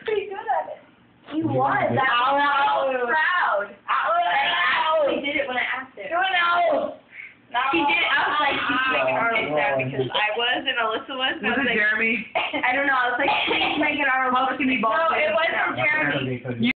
pretty good at it. He was. I was so proud. I did it when I asked it. No. She did it. I was like, she's making Arnold sad because I was and Alyssa was. And I was like, Jeremy? I don't know. I was like, she's making Arnold. How can you No, it wasn't Jeremy.